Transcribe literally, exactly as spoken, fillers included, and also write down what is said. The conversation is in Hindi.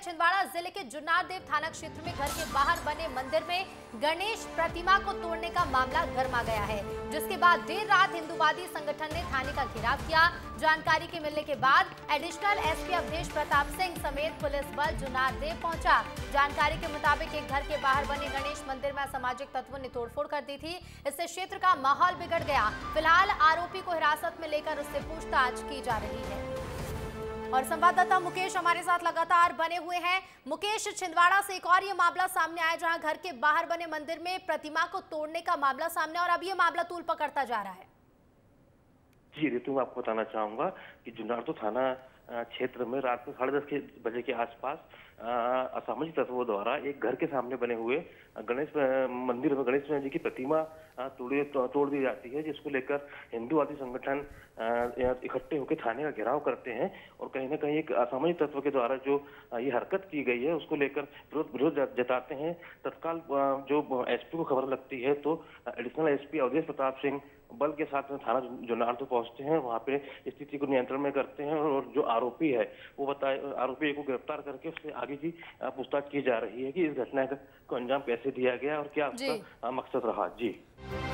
छिंदवाड़ा जिले के जुन्नारदेव थाना क्षेत्र में घर के बाहर बने मंदिर में गणेश प्रतिमा को तोड़ने का मामला गरमा गया है, जिसके बाद देर रात हिंदूवादी संगठन ने थाने का घेराव किया। जानकारी के मिलने के बाद एडिशनल एसपी अवधेश प्रताप सिंह समेत पुलिस बल जुन्नारदेव पहुंचा। जानकारी के मुताबिक एक घर के बाहर बने गणेश मंदिर में असामाजिक तत्वों ने तोड़फोड़ कर दी थी। इससे क्षेत्र का माहौल बिगड़ गया। फिलहाल आरोपी को हिरासत में लेकर उससे पूछताछ की जा रही है। और संवाददाता मुकेश हमारे साथ लगातार बने हुए हैं। मुकेश, छिंदवाड़ा से एक और ये मामला सामने आया जहां घर के बाहर बने मंदिर में प्रतिमा को तोड़ने का मामला सामने, और अब ये मामला तूल पकड़ता जा रहा है। जी रितु, मैं आपको बताना चाहूंगा कि जुन्नारदेव थाना क्षेत्र में रात में साढ़े दस के बजे के आसपास असामाजिक तत्वों द्वारा एक घर के सामने बने हुए गणेश मंदिर में गणेश जी की प्रतिमा तोड़ी तोड़ दी जाती है, जिसको लेकर हिंदूवादी संगठन इकट्ठे होकर थाने का घेराव करते हैं और कहीं ना कहीं एक असामाजिक तत्व के द्वारा जो ये हरकत की गई है उसको लेकर विरोध विरोध जताते हैं। तत्काल जो एसपी को खबर लगती है तो एडिशनल एसपी अवधेश प्रताप सिंह बल के साथ में थाना जुन्नारदेव पहुंचते हैं, वहां पे स्थिति को नियंत्रण में करते हैं और जो आरोपी है वो बताए आरोपी को गिरफ्तार करके उससे आगे की पूछताछ की जा रही है कि इस घटना को अंजाम कैसे दिया गया और क्या उसका मकसद रहा। जी।